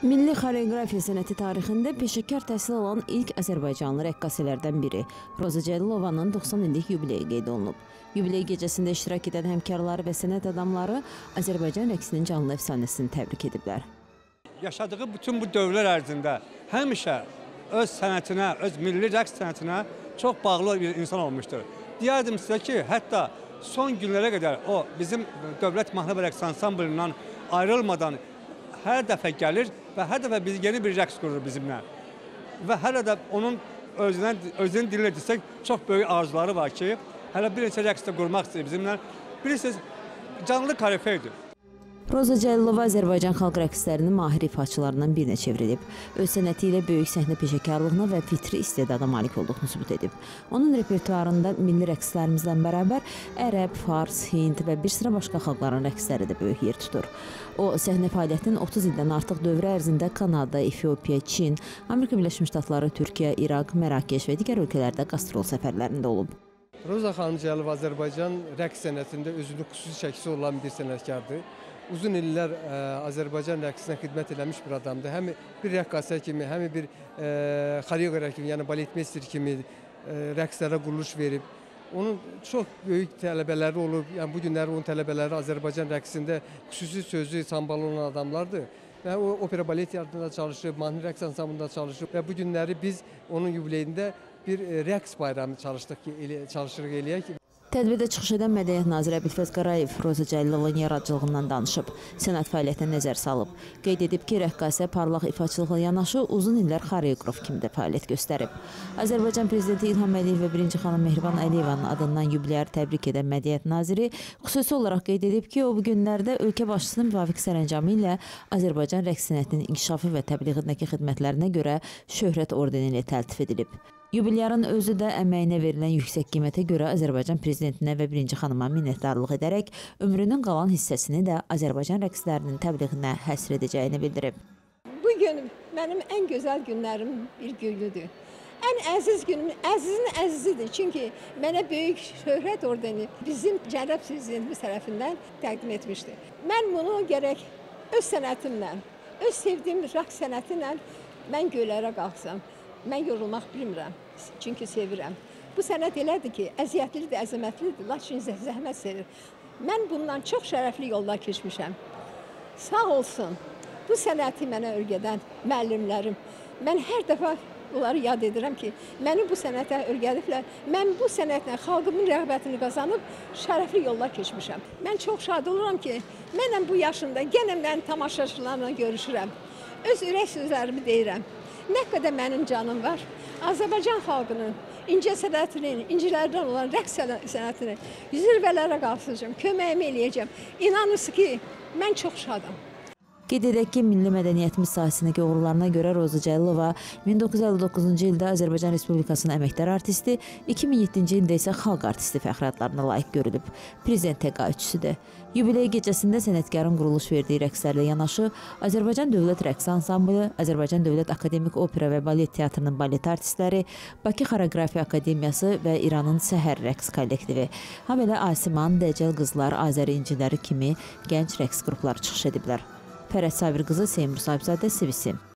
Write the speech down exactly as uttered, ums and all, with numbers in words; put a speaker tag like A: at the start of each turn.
A: Milli xoreografiya sənəti tarixində peşəkar təhsil alan ilk Azərbaycanlı rəqqasələrdən biri Roza Cəlilovanın doxsan illik yubileyi qeyd olunub. Yubiley gecəsində iştirak edən həmkarları və sənət adamları Azərbaycan rəqsinin canlı əfsanəsini təbrik ediblər.
B: Yaşadığı bütün bu dövrlər ərzində həmişə öz sənətinə, öz milli rəqs sənətinə çox bağlı bir insan olmuşdur. Deyərdim sizə ki, hətta son günlərə qədər o bizim Dövlət Mahnı və Rəqs Ansamblından ayrılmadan hər dəfə gəlir və hər dəfə biz yeni bir rəqs qurur bizimlə. Və hələ də onun özünə, özünün dilinə desək, çox böyük arzuları var ki, hələ bir neçə rəqs də qurmaq istəyir bizimlə. Bilirsiniz, canlı koreografiyadır.
A: Roza Cəlilova Azərbaycan xalq rəqslərinin mahir ifaçılarından birinə çevrilib. Öz sənəti ilə böyük səhnə peşəkarlığına və fitri istedada malik olduğunu sübut edib. Onun repertuarında milli rəqslərimizlə bərabər ərəb, fars, hind və bir sıra başqa xalqların rəqsləri də böyük yer tutur. O, səhnə fəaliyyətinin otuz ildən artıq dövrü ərzində Kanada, Efiopiya, Çin, Amerika Birləşmiş Ştatları, Türkiyə, İraq, Mərakeş və digər ölkələrdə qastrol səfərlərində olub.
C: Roza xanım Cəlilova Azərbaycan rəqs sənətində özünün xüsusi şəkisi olan bir sənətkardır. Uzun illər ə, Azərbaycan rəqsinə xidmət eləmiş bir adamdır. Həm bir rəqqasə kimi, həm bir xoreoqraf kimi, yəni baletmeister kimi ə, rəqslərə quruluş verib. Onun çox böyük tələbələri olub. Yəni bu günləri onun tələbələri Azərbaycan rəqsində xüsusi sözü, sambalı olan adamlardır. Və o opera balet yardımında çalışıb, mahnı rəqs ansamblında çalışıb və bu günləri biz onun yubileyində bir rəqs bayramı çalışdıq ki, elə, çalışırıq eləyək ki.
A: Tədbirdə çıxış edən Mədəniyyət naziri Əbülfəz Qarayev Roza Cəlilovanın yaradıcılığından danışıb, sənət fəaliyyətinə nəzər salıb. Qeyd edib ki, rəqqasə parlaq ifaçılıqla yanaşı uzun illər xoreoqraf kimi də fəaliyyət göstərib. Azərbaycan Prezidenti İlham Əliyev və birinci xanım Mehriban Əliyevanın adından yubileyləri təbrik edən Mədəniyyət naziri xüsusi olaraq qeyd edib ki, o bu günlərdə ölkə başçısının müvafiq sərəncamı ilə Azərbaycan rəqs sənətinin inkişafı və təbliğindəki xidmətlərinə görə şöhrət ordeni ilə təltif edilib. Yubilyarın özü də əməyinə verilən yüksək qiymətə görə Azərbaycan Prezidentinə və birinci xanıma minnətdarlıq edərək ömrünün qalan hissəsini də Azərbaycan rəqslərinin təbliğinə həsr edəcəyini bildirib.
D: Bu gün mənim ən gözəl günlərim bir günüdür. Ən əziz günüm, əzizin əzizidir. Çünki mənə böyük şöhrət ordeni bizim Cənab Prezidentimiz tərəfindən təqdim etmişdir. Mən bunu gərək öz sənətimlə, öz sevdiyim rəqs sənətinlə mən göylərə qalxsam. Mən yorulmaq bilmirəm, çünki sevirəm. Bu sənət elədir ki, əziyyətlidir, əzəmətlidir, lakin zəhmət sevir. Mən bundan çox şərəfli yollar keçmişəm. Sağ olsun, bu sənəti mənə öyrədən müəllimlərim. Mən hər dəfə onları yad edirəm ki, məni bu sənətə öyrədiblər. Mən bu sənətlə xalqımın rəğbətini qazanıb şərəfli yollar keçmişəm. Mən çox şad oluram ki, mənəm bu yaşımda yenə mən tamaşaçılarla görüşürəm. Öz ürək sözlərimi deyirəm. Nə qədər mənim canım var, Azərbaycan xalqının incə sənətinin, incilərdən olan rəqs sənətini zirvələrə qalxacağım, köməyimi eləyəcəm. İnanırsınız ki, mən çox şadam.
A: Qeyd edək ki, milli mədəniyyətimiz sahəsindəki uğurlarına görə Roza Cəlilova min doqquz yüz əlli doqquzuncu ildə Azərbaycan Respublikasının əməkdar artisti, iki min yeddinci ildə isə xalq artisti fəxri adlarına layiq görülüb. Prezident təqaüdçüsüdür. Yubiley gecəsində sənətkarın quruluş verdiyi rəqslərlə yanaşı, Azərbaycan Dövlət Rəqs Ansamblı, Azərbaycan Dövlət Akademik Opera və Balet Teatrının balet artistləri, Bakı Xoreografiya Akademiyası və İranın Səhər rəqs kollektivi, habelə Asiman, Dəcəl qızlar, Azəri inciləri kimi gənc rəqs qrupları çıxış ediblər. Fərəd Sabir qızı, Seymur Sahibzadə, Sivisi.